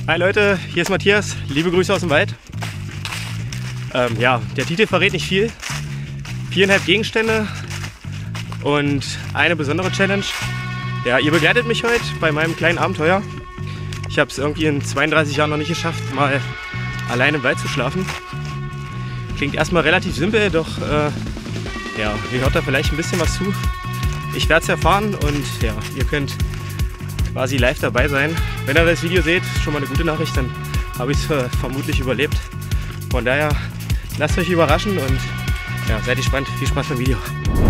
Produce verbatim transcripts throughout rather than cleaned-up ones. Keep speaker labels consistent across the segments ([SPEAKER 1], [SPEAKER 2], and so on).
[SPEAKER 1] Hi Leute, hier ist Matthias. Liebe Grüße aus dem Wald. Ähm, ja, der Titel verrät nicht viel. Viereinhalb Gegenstände und eine besondere Challenge. Ja, ihr begleitet mich heute bei meinem kleinen Abenteuer. Ich habe es irgendwie in zweiunddreißig Jahren noch nicht geschafft, mal allein im Wald zu schlafen. Klingt erstmal relativ simpel, doch äh, ja, ihr hört da vielleicht ein bisschen was zu. Ich werde es erfahren und ja, ihr könnt quasi live dabei sein. Wenn ihr das Video seht, schon mal eine gute Nachricht, dann habe ich es äh, vermutlich überlebt. Von daher lasst euch überraschen und ja, seid gespannt. Viel Spaß beim Video.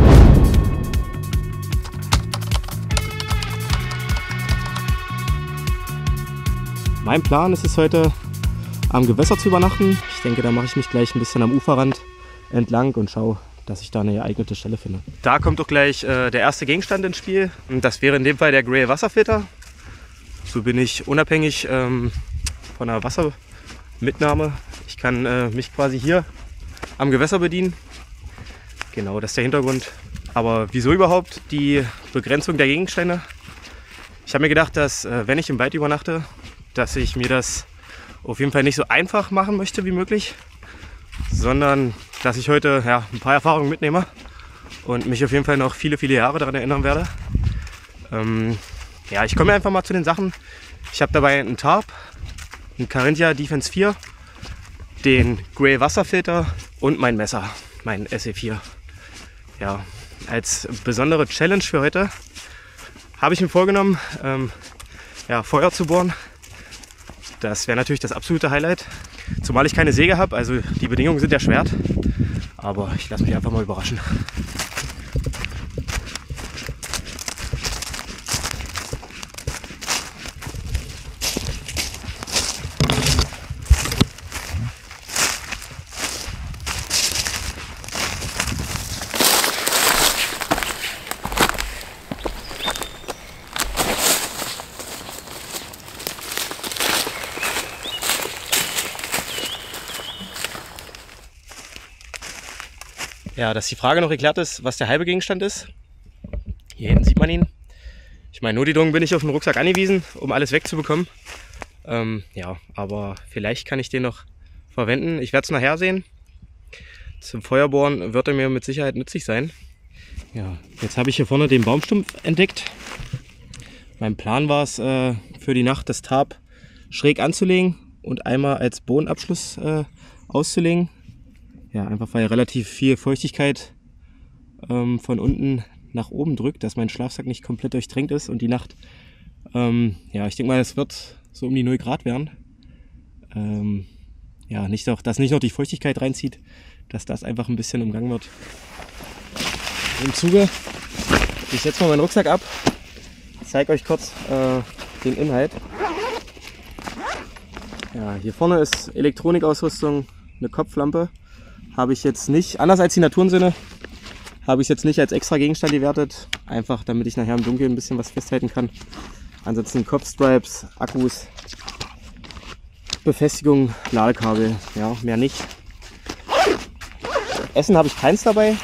[SPEAKER 1] Mein Plan ist es heute, am Gewässer zu übernachten. Ich denke, da mache ich mich gleich ein bisschen am Uferrand entlang und schaue, dass ich da eine geeignete Stelle finde. Da kommt doch gleich äh, der erste Gegenstand ins Spiel. Und das wäre in dem Fall der Grey Wasserfilter. So bin ich unabhängig ähm, von der Wassermitnahme. Ich kann äh, mich quasi hier am Gewässer bedienen. Genau, das ist der Hintergrund. Aber wieso überhaupt die Begrenzung der Gegenstände? Ich habe mir gedacht, dass äh, wenn ich im Wald übernachte, dass ich mir das auf jeden Fall nicht so einfach machen möchte wie möglich, sondern dass ich heute ja, ein paar Erfahrungen mitnehme und mich auf jeden Fall noch viele, viele Jahre daran erinnern werde. Ähm, ja, ich komme einfach mal zu den Sachen. Ich habe dabei einen Tarp, einen Carinthia Defense vier, den Grey Wasserfilter und mein Messer, mein S E vier. Ja, als besondere Challenge für heute habe ich mir vorgenommen, ähm, ja, Feuer zu bohren. Das wäre natürlich das absolute Highlight, zumal ich keine Säge habe, also die Bedingungen sind erschwert, aber ich lasse mich einfach mal überraschen. Ja, dass die Frage noch geklärt ist, was der halbe Gegenstand ist. Hier hinten sieht man ihn. Ich meine, notgedrungen bin ich auf den Rucksack angewiesen, um alles wegzubekommen. Ähm, ja, aber vielleicht kann ich den noch verwenden. Ich werde es nachher sehen. Zum Feuerbohren wird er mir mit Sicherheit nützlich sein. Ja, jetzt habe ich hier vorne den Baumstumpf entdeckt. Mein Plan war es, äh, für die Nacht das Tarp schräg anzulegen und einmal als Bodenabschluss äh, auszulegen. Ja, einfach weil relativ viel Feuchtigkeit ähm, von unten nach oben drückt, dass mein Schlafsack nicht komplett durchtränkt ist und die Nacht, ähm, ja, ich denke mal, es wird so um die null Grad werden. Ähm, ja, nicht noch, dass nicht noch die Feuchtigkeit reinzieht, dass das einfach ein bisschen umgangen wird. Im Zuge, ich setze mal meinen Rucksack ab, zeige euch kurz äh, den Inhalt. Ja, hier vorne ist Elektronikausrüstung, eine Kopflampe. Habe ich jetzt nicht, anders als die Naturensinne, habe ich jetzt nicht als extra Gegenstand gewertet. Einfach damit ich nachher im Dunkeln ein bisschen was festhalten kann. Ansonsten Kopfstripes, Akkus, Befestigung, Ladekabel, ja, mehr nicht. Essen habe ich keins dabei.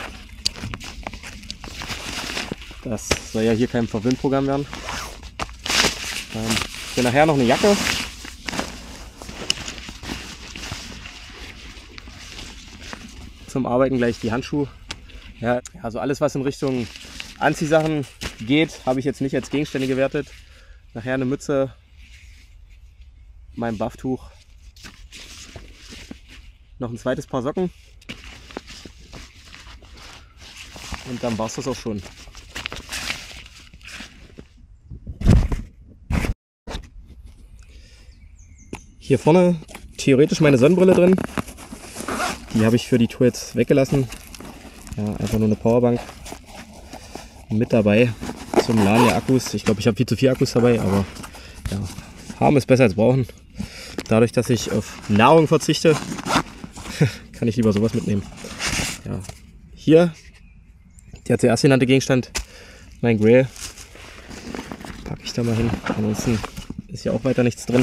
[SPEAKER 1] Das soll ja hier kein Verwöhnprogramm werden. Ähm, für nachher noch eine Jacke. Zum Arbeiten gleich die Handschuhe. Ja, also alles, was in Richtung Anziehsachen geht, habe ich jetzt nicht als Gegenstände gewertet. Nachher eine Mütze, mein Bufftuch, noch ein zweites Paar Socken und dann war es das auch schon. Hier vorne theoretisch meine Sonnenbrille drin. Die habe ich für die Tour jetzt weggelassen. Ja, einfach nur eine Powerbank mit dabei zum Laden der Akkus. Ich glaube, ich habe viel zu viele Akkus dabei, aber ja, haben ist besser als brauchen. Dadurch, dass ich auf Nahrung verzichte, kann ich lieber sowas mitnehmen. Ja, hier der zuerst genannte Gegenstand, mein Grill, packe ich da mal hin. Ansonsten ist ja auch weiter nichts drin.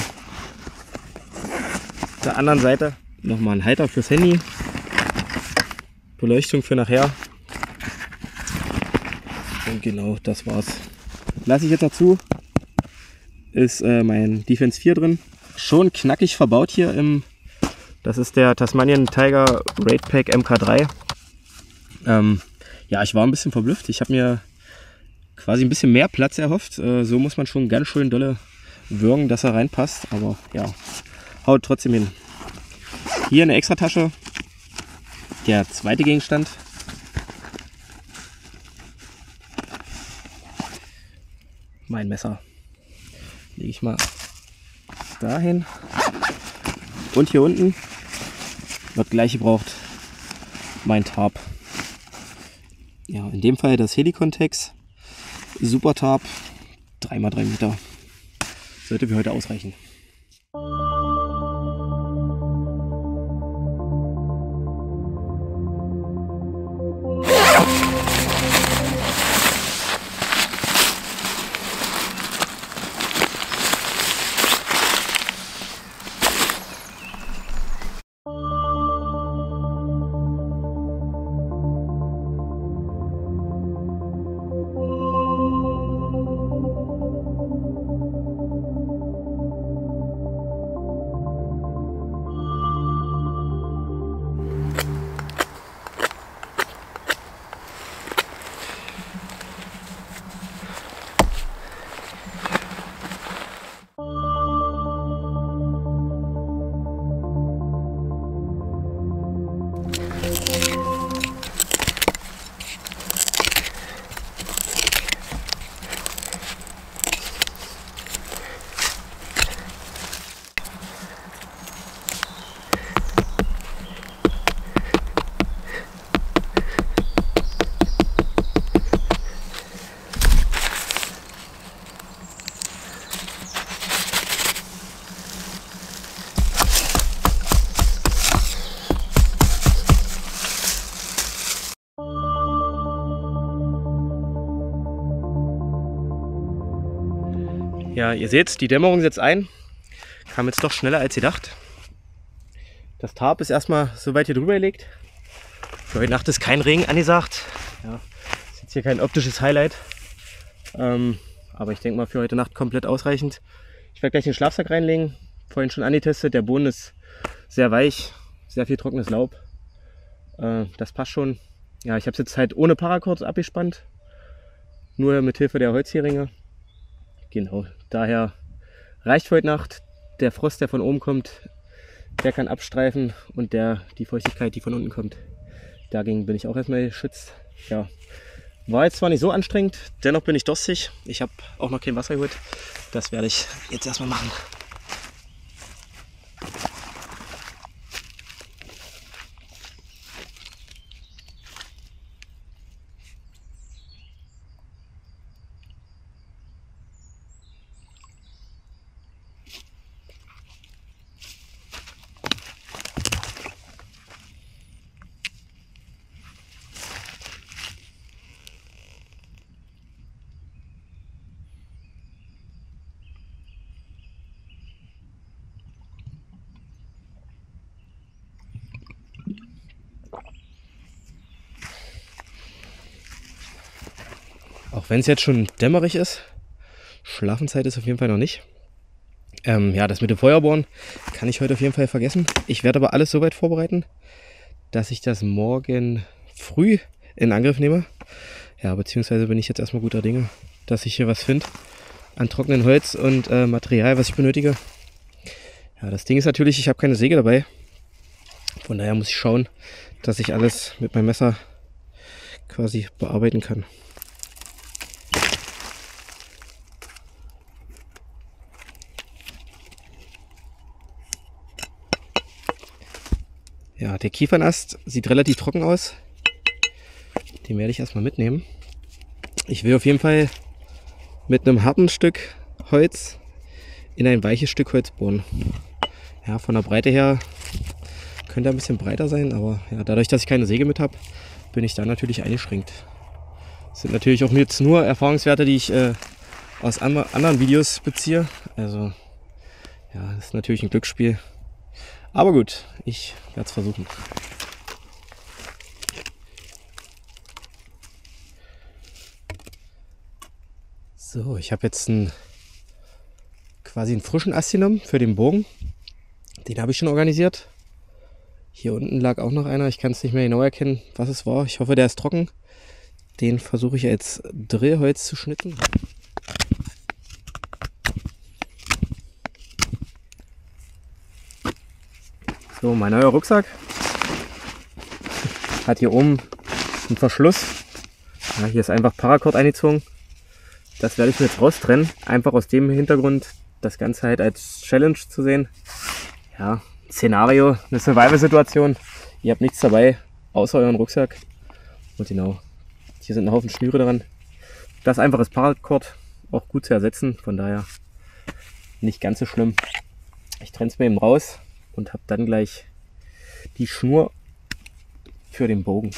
[SPEAKER 1] Auf der anderen Seite nochmal ein Halter fürs Handy, Beleuchtung für nachher. Und genau, das war's. Lasse ich jetzt noch zu. Ist äh, mein Defense vier drin. schon knackig verbaut hier im, das ist der Tasmanian Tiger Raid Pack M K drei. Ähm, ja, ich war ein bisschen verblüfft. Ich habe mir quasi ein bisschen mehr Platz erhofft. Äh, so muss man schon ganz schön dolle würgen, dass er reinpasst. Aber ja, haut trotzdem hin. Hier eine Extratasche. Der zweite Gegenstand. Mein Messer. Lege ich mal dahin. Und hier unten wird gleich gebraucht mein Tarp. Ja, in dem Fall das Helicontex Super Tarp drei mal drei Meter. Sollte für heute ausreichen. Ja, ihr seht, die Dämmerung setzt ein. Kam jetzt doch schneller als gedacht. Das Tarp ist erstmal so weit hier drüber gelegt. Für heute Nacht ist kein Regen angesagt. Ja, ist jetzt hier kein optisches Highlight. Ähm, aber ich denke mal für heute Nacht komplett ausreichend. Ich werde gleich den Schlafsack reinlegen. Vorhin schon angetestet. Der Boden ist sehr weich. Sehr viel trockenes Laub. Äh, das passt schon. Ja, ich habe es jetzt halt ohne Paracord abgespannt. Nur mit Hilfe der Holzheringe. Genau, daher reicht für heute Nacht. Der Frost, der von oben kommt, der kann abstreifen und der, die Feuchtigkeit, die von unten kommt, dagegen bin ich auch erstmal geschützt. Ja, war jetzt zwar nicht so anstrengend, dennoch bin ich durstig. Ich habe auch noch kein Wasser geholt. Das werde ich jetzt erstmal machen. Auch wenn es jetzt schon dämmerig ist, Schlafenszeit ist auf jeden Fall noch nicht. Ähm, ja, das mit dem Feuerbohren kann ich heute auf jeden Fall vergessen. Ich werde aber alles so weit vorbereiten, dass ich das morgen früh in Angriff nehme. Ja, beziehungsweise bin ich jetzt erstmal guter Dinge, dass ich hier was finde an trockenem Holz und äh, Material, was ich benötige. Ja, das Ding ist natürlich, ich habe keine Säge dabei. Von daher muss ich schauen, dass ich alles mit meinem Messer quasi bearbeiten kann. Ja, der Kiefernast sieht relativ trocken aus. Den werde ich erstmal mitnehmen. Ich will auf jeden Fall mit einem harten Stück Holz in ein weiches Stück Holz bohren. Ja, von der Breite her könnte er ein bisschen breiter sein, aber ja, dadurch, dass ich keine Säge mit habe, bin ich da natürlich eingeschränkt. Das sind natürlich auch jetzt nur Erfahrungswerte, die ich äh, aus an anderen Videos beziehe. Also ja, das ist natürlich ein Glücksspiel. Aber gut, ich werde es versuchen. So, ich habe jetzt ein quasi einen frischen Ast genommen für den Bogen. Den habe ich schon organisiert. Hier unten lag auch noch einer. Ich kann es nicht mehr genau erkennen, was es war. Ich hoffe, der ist trocken. Den versuche ich als Drillholz zu schnitzen. So, mein neuer Rucksack hat hier oben einen Verschluss. Ja, hier ist einfach Paracord eingezogen. Das werde ich mir jetzt raustrennen. Einfach aus dem Hintergrund, das Ganze halt als Challenge zu sehen. Ja, Szenario, eine Survival-Situation. Ihr habt nichts dabei, außer euren Rucksack. Und genau, hier sind ein Haufen Schnüre dran. Das einfach ist Paracord, auch gut zu ersetzen. Von daher nicht ganz so schlimm. Ich trenne es mir eben raus und habe dann gleich die Schnur für den Bogen.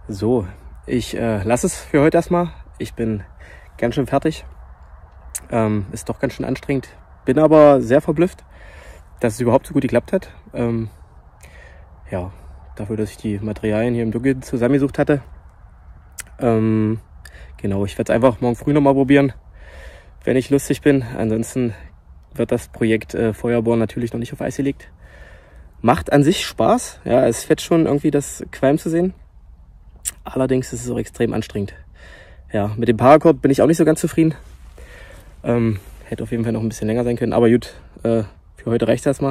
[SPEAKER 1] So, ich äh, lasse es für heute erstmal. Ich bin ganz schön fertig. Ähm, ist doch ganz schön anstrengend. Bin aber sehr verblüfft, dass es überhaupt so gut geklappt hat. Ähm, ja, dafür, dass ich die Materialien hier im Dunkeln zusammengesucht hatte. Ähm, genau, ich werde es einfach morgen früh nochmal probieren, wenn ich lustig bin. Ansonsten wird das Projekt äh, Feuerbohren natürlich noch nicht auf Eis gelegt. Macht an sich Spaß. Ja, es fett schon irgendwie das Qualm zu sehen. Allerdings ist es auch extrem anstrengend. Ja, mit dem Paracord bin ich auch nicht so ganz zufrieden. Ähm, hätte auf jeden Fall noch ein bisschen länger sein können. Aber gut, äh, für heute reicht es erstmal.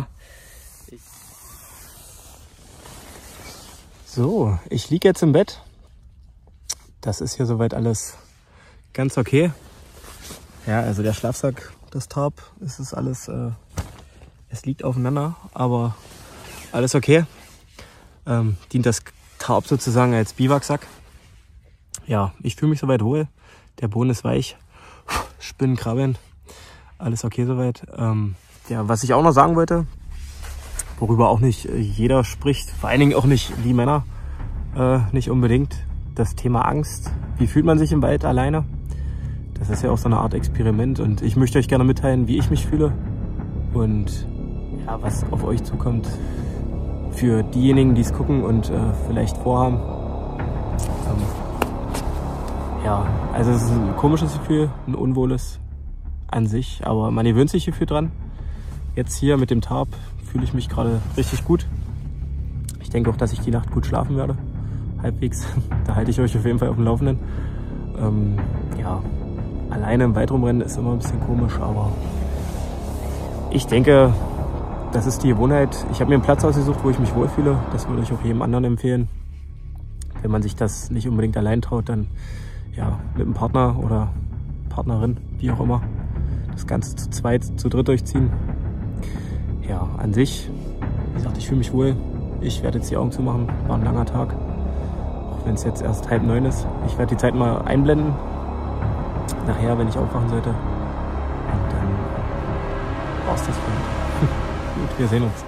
[SPEAKER 1] So, ich liege jetzt im Bett. Das ist hier soweit alles ganz okay. Ja, also der Schlafsack, das Tarp, es ist alles, äh, es liegt aufeinander, aber alles okay. Ähm, dient das Tarp sozusagen als Biwaksack. Ja, ich fühle mich soweit wohl. Der Boden ist weich. Spinnen, krabbeln. Alles okay soweit. Ähm, ja, was ich auch noch sagen wollte, worüber auch nicht jeder spricht, vor allen Dingen auch nicht die Männer, äh, nicht unbedingt, das Thema Angst. Wie fühlt man sich im Wald alleine? Das ist ja auch so eine Art Experiment und ich möchte euch gerne mitteilen, wie ich mich fühle und ja, was auf euch zukommt für diejenigen, die es gucken und äh, vielleicht vorhaben. Ähm, ja, also es ist ein komisches Gefühl, ein unwohles an sich, aber man gewöhnt sich hierfür dran. Jetzt hier mit dem Tarp fühle ich mich gerade richtig gut. Ich denke auch, dass ich die Nacht gut schlafen werde, halbwegs. Da halte ich euch auf jeden Fall auf dem Laufenden. Ähm, ja, alleine im Wald rumrennen ist immer ein bisschen komisch, aber ich denke, das ist die Gewohnheit. Ich habe mir einen Platz ausgesucht, wo ich mich wohlfühle. Das würde ich auch jedem anderen empfehlen. Wenn man sich das nicht unbedingt allein traut, dann ja, mit einem Partner oder Partnerin, wie auch immer, das Ganze zu zweit, zu dritt durchziehen. Ja, an sich, wie gesagt, ich fühle mich wohl. Ich werde jetzt die Augen zumachen. War ein langer Tag. Auch wenn es jetzt erst halb neun ist. Ich werde die Zeit mal einblenden. Nachher, wenn ich aufwachen sollte. Und dann war es das für heute. Gut, wir sehen uns.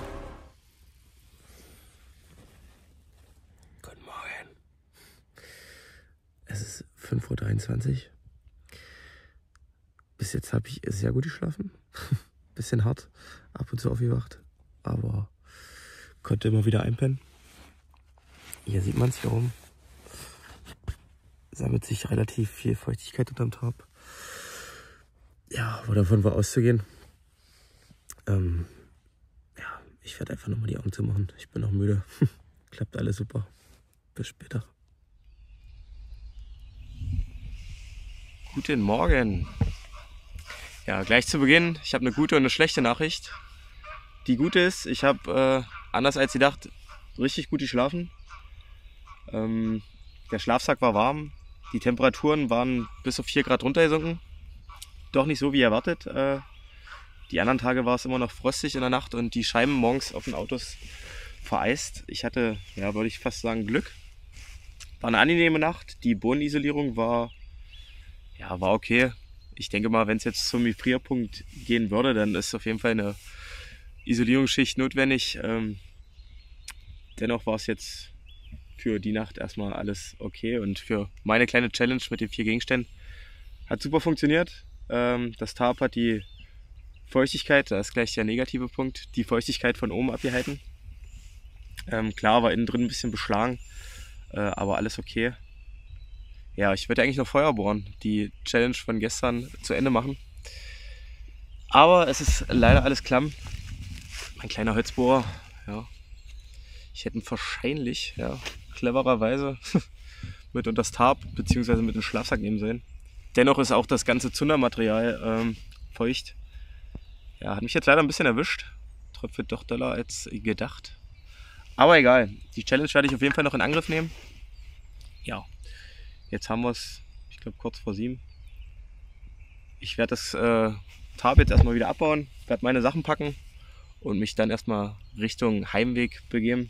[SPEAKER 1] Guten Morgen. Es ist fünf Uhr dreiundzwanzig. Bis jetzt habe ich sehr gut geschlafen. Bisschen hart, ab und zu aufgewacht, aber konnte immer wieder einpennen. Hier sieht man es hier oben. Sammelt sich relativ viel Feuchtigkeit unterm Tarp. Ja, aber davon war auszugehen. Ähm, ja, ich werde einfach nochmal die Augen zumachen. Ich bin noch müde. Klappt alles super. Bis später. Guten Morgen. Ja, gleich zu Beginn, ich habe eine gute und eine schlechte Nachricht. Die gute ist, ich habe, äh, anders als gedacht, richtig gut geschlafen. Ähm, der Schlafsack war warm, die Temperaturen waren bis auf vier Grad runtergesunken. Doch nicht so wie erwartet. Äh, die anderen Tage war es immer noch frostig in der Nacht und die Scheiben morgens auf den Autos vereist. Ich hatte, ja, würde ich fast sagen, Glück. War eine angenehme Nacht, die Bodenisolierung war, ja, war okay. Ich denke mal, wenn es jetzt zum Gefrierpunkt gehen würde, dann ist auf jeden Fall eine Isolierungsschicht notwendig. Ähm, dennoch war es jetzt für die Nacht erstmal alles okay und für meine kleine Challenge mit den vier Gegenständen hat super funktioniert. Ähm, das Tarp hat die Feuchtigkeit, da ist gleich der negative Punkt, die Feuchtigkeit von oben abgehalten. Ähm, klar, war innen drin ein bisschen beschlagen, äh, aber alles okay. Ja, ich würde eigentlich noch Feuer bohren, die Challenge von gestern zu Ende machen. Aber es ist leider alles klamm. Mein kleiner Holzbohrer, ja. Ich hätte ihn wahrscheinlich, ja, clevererweise mit unter das Tarp bzw. mit dem Schlafsack nehmen sollen. Dennoch ist auch das ganze Zundermaterial ähm, feucht. Ja, hat mich jetzt leider ein bisschen erwischt. Tröpfelt doch doller als gedacht. Aber egal, die Challenge werde ich auf jeden Fall noch in Angriff nehmen. Ja. Jetzt haben wir es, ich glaube, kurz vor sieben. Ich werde das äh, Tarp jetzt erstmal wieder abbauen, werde meine Sachen packen und mich dann erstmal Richtung Heimweg begeben.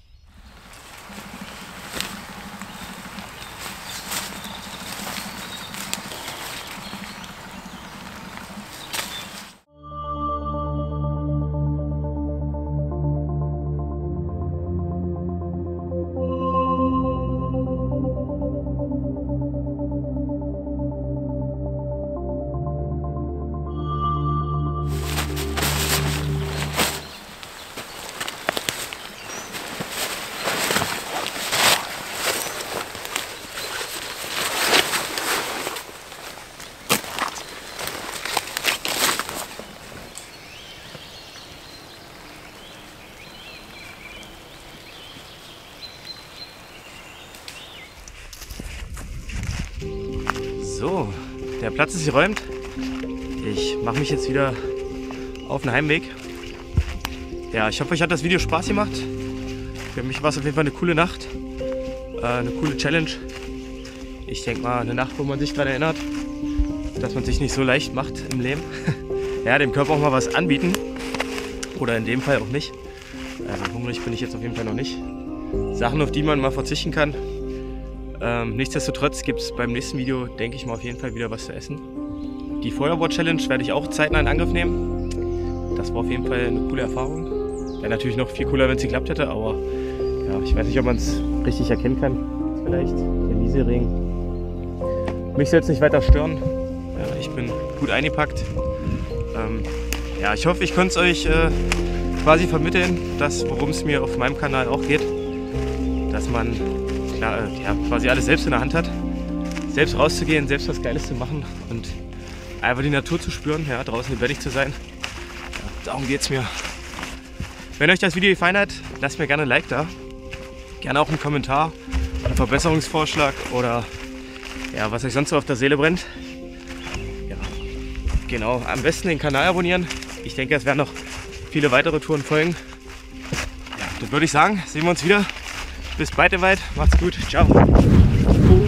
[SPEAKER 1] So, der Platz ist geräumt. Ich mache mich jetzt wieder auf den Heimweg. Ja, ich hoffe, euch hat das Video Spaß gemacht. Für mich war es auf jeden Fall eine coole Nacht. Äh, eine coole Challenge. Ich denke mal, eine Nacht, wo man sich daran erinnert, dass man sich nicht so leicht macht im Leben. Ja, dem Körper auch mal was anbieten. Oder in dem Fall auch nicht. Also hungrig bin ich jetzt auf jeden Fall noch nicht. Sachen, auf die man mal verzichten kann. Ähm, nichtsdestotrotz gibt es beim nächsten Video, denke ich mal, auf jeden Fall wieder was zu essen. Die Feuerbohr-Challenge werde ich auch zeitnah in Angriff nehmen. Das war auf jeden Fall eine coole Erfahrung. Wäre natürlich noch viel cooler, wenn es geklappt hätte, aber ja, ich weiß nicht, ob man es richtig erkennen kann. Vielleicht der Nieselregen. Mich soll es nicht weiter stören. Ja, ich bin gut eingepackt. Ähm, ja, ich hoffe, ich konnte es euch äh, quasi vermitteln, das, worum es mir auf meinem Kanal auch geht. Dass man klar, äh, ja, quasi alles selbst in der Hand hat. Selbst rauszugehen, selbst was Geiles zu machen und einfach die Natur zu spüren, ja, draußen lebendig zu sein. Ja, darum geht es mir. Wenn euch das Video gefallen hat, lasst mir gerne ein Like da. Gerne auch einen Kommentar, einen Verbesserungsvorschlag oder ja, was euch sonst so auf der Seele brennt. Ja, genau, am besten den Kanal abonnieren. Ich denke, es werden noch viele weitere Touren folgen. Ja, dann würde ich sagen, sehen wir uns wieder. Bis bald, weit. Macht's gut. Ciao.